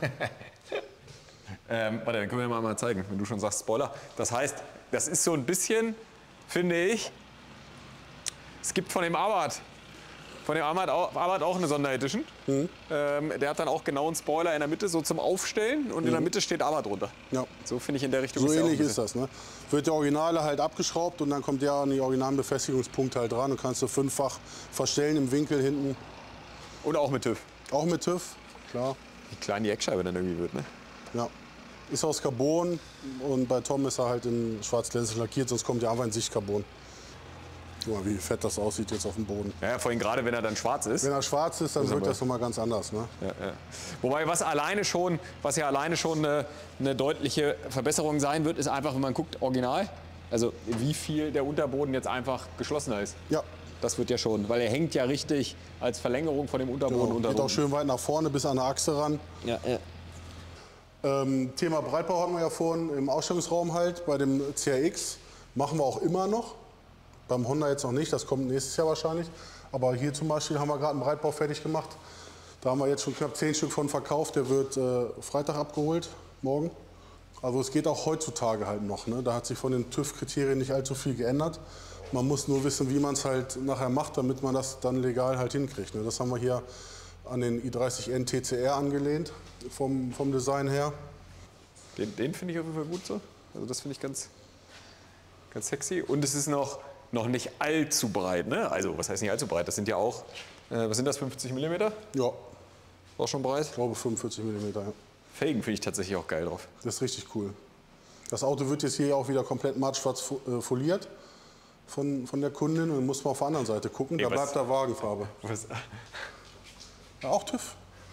ähm, warte, dann können wir mal, mal zeigen, wenn du schon sagst Spoiler. Das heißt, das ist so ein bisschen, finde ich, es gibt von dem Abarth, von dem Abarth auch, Abarth auch eine Sonderedition. Mhm. Ähm, der hat dann auch genau einen Spoiler in der Mitte, so zum Aufstellen und in der Mitte steht Abarth drunter. Ja. So finde ich in der Richtung. So der auch ein ähnlich ist bisschen. das. Ne? Wird der Originale halt abgeschraubt und dann kommt der an die originalen Befestigungspunkte halt dran und kannst du fünffach verstellen im Winkel hinten. Und auch mit TÜV. Auch mit TÜV, klar. Wie klein die Eckscheibe dann irgendwie wird, ne? Ja. Ist aus Carbon und bei Tom ist er halt in schwarz-glänzend lackiert, sonst kommt ja einfach in Sichtcarbon. Guck mal, wie fett das aussieht jetzt auf dem Boden. Ja, vor allem gerade, wenn er dann schwarz ist. Wenn er schwarz ist, dann Das wirkt aber- das nochmal ganz anders. Ne? Ja, ja. Wobei, was alleine schon, was ja alleine schon eine, eine deutliche Verbesserung sein wird, ist einfach, wenn man guckt, original. Also wie viel der Unterboden jetzt einfach geschlossener ist. Ja, Das wird ja schon, weil er hängt ja richtig als Verlängerung von dem Unterboden genau. unter Geht auch schön weit nach vorne bis an der Achse ran. Ja, ja. Ähm, Thema Breitbau hatten wir ja vorhin im Ausstellungsraum halt. Bei dem C R X machen wir auch immer noch. Beim Honda jetzt noch nicht, das kommt nächstes Jahr wahrscheinlich. Aber hier zum Beispiel haben wir gerade einen Breitbau fertig gemacht. Da haben wir jetzt schon knapp zehn Stück von verkauft. Der wird äh, Freitag abgeholt, morgen. Also es geht auch heutzutage halt noch. Ne? Da hat sich von den TÜV-Kriterien nicht allzu viel geändert. Man muss nur wissen, wie man es halt nachher macht, damit man das dann legal halt hinkriegt. Ne? Das haben wir hier an den i dreißig N T C R angelehnt, vom, vom Design her. Den, den finde ich auf jeden Fall gut so. Also das finde ich ganz, ganz sexy. Und es ist noch, noch nicht allzu breit. Ne? Also was heißt nicht allzu breit? Das sind ja auch, äh, was sind das, fünfzig Millimeter? Ja, Auch schon breit. ich glaube fünfundvierzig Millimeter. Ja. Felgen finde ich tatsächlich auch geil drauf. Das ist richtig cool. Das Auto wird jetzt hier auch wieder komplett mattschwarz fo- äh, foliert von, von der Kundin. Und dann muss man auf der anderen Seite gucken, Ey, da was- bleibt da Wagenfarbe. Was? Ja, auch TÜV.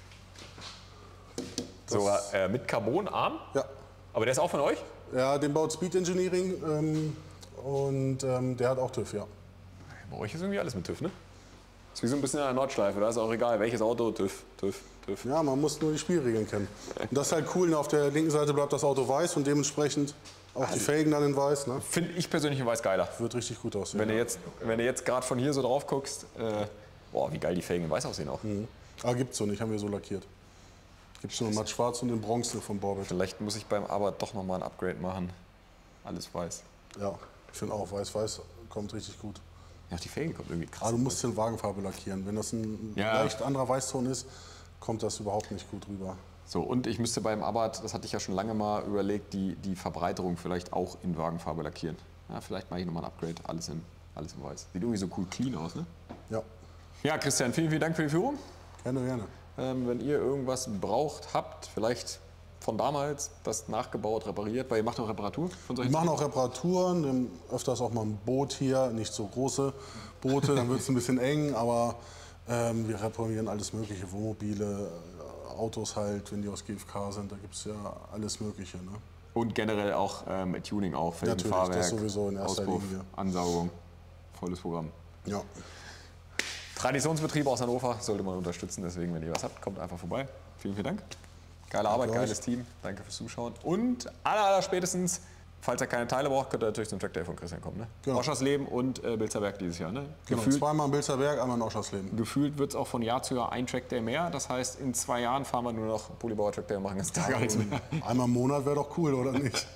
So, äh, mit Carbonarm? Ja. Aber der ist auch von euch? Ja, den baut Speed Engineering ähm, und ähm, der hat auch TÜV, ja. Bei euch ist irgendwie alles mit TÜV, ne? Ist wie so ein bisschen an der Nordschleife. Da ist auch egal, welches Auto, TÜV, TÜV, TÜV. Ja, man muss nur die Spielregeln kennen. Und das ist halt cool, ne? Auf der linken Seite bleibt das Auto weiß und dementsprechend auch die Felgen dann in weiß. Ne? Finde ich persönlich in weiß geiler. Wird richtig gut aussehen. Wenn du jetzt, wenn du jetzt gerade von hier so drauf guckst, äh, boah, wie geil die Felgen in weiß aussehen auch. Mhm. Aber gibt's so nicht, haben wir so lackiert. Gibt's nur matt schwarz und in Bronze vom Borbett. Vielleicht muss ich beim Arbeit doch noch mal ein Upgrade machen. Alles weiß. Ja, ich finde auch weiß-weiß kommt richtig gut. Ja, die Felgen kommt irgendwie krass. Aber du musst den Wagenfarbe lackieren. Wenn das ein Ja. leicht anderer Weißton ist, kommt das überhaupt nicht gut rüber. So, und ich müsste beim Abarth, das hatte ich ja schon lange mal überlegt, die, die Verbreiterung vielleicht auch in Wagenfarbe lackieren. Ja, vielleicht mache ich nochmal ein Upgrade, alles in, alles in weiß. Sieht irgendwie so cool clean aus, ne? Ja, Ja, Christian, vielen, vielen Dank für die Führung. gerne, gerne. Ähm, wenn ihr irgendwas braucht, habt, vielleicht von damals, das nachgebaut, repariert, weil ihr macht auch Reparatur von Wir solchen machen auch Reparaturen, wir haben öfters auch mal ein Boot hier, nicht so große Boote, dann wird es ein bisschen eng, aber ähm, wir reparieren alles mögliche, Wohnmobile, äh, Autos halt, wenn die aus G F K sind, da gibt es ja alles mögliche. Ne? Und generell auch ähm, Tuning auch, Felgen, Natürlich, Fahrwerk, das sowieso in erster Auspuff, Linie. Ansaugung, volles Programm. Ja, Traditionsbetrieb aus Hannover sollte man unterstützen, deswegen, wenn ihr was habt, kommt einfach vorbei. Vielen, vielen Dank. Geile Arbeit, euch. geiles Team. Danke fürs Zuschauen. Und aller, aller spätestens, falls ihr keine Teile braucht, könnt ihr natürlich zum Trackday von Christian kommen. Ne? Genau. Oschersleben und äh, Bilzerberg dieses Jahr. Ne? genau. Gefühlt, Zweimal in Bilzerberg, einmal in Oschersleben. gefühlt wird es auch von Jahr zu Jahr ein Trackday mehr. Das heißt, in zwei Jahren fahren wir nur noch Polybauer Trackday und machen ganz Tag gar nichts mehr. Einmal im Monat wäre doch cool, oder nicht?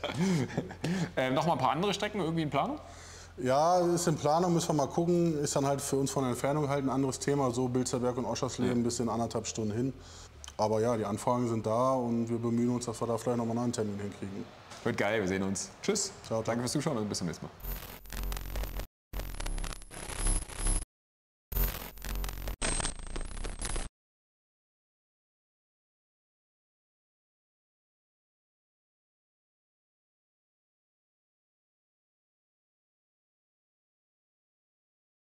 Ähm, noch mal ein paar andere Strecken irgendwie in Planung? Ja, ist in Planung, müssen wir mal gucken. Ist dann halt für uns von der Entfernung halt ein anderes Thema. So Bilzerberg und Oschersleben, bis in anderthalb Stunden hin. Aber ja, die Anfragen sind da und wir bemühen uns, dass wir da vielleicht noch mal einen Termin hinkriegen. Wird geil, wir sehen uns. Tschüss. Ciao, ciao. Danke fürs Zuschauen und bis zum nächsten Mal.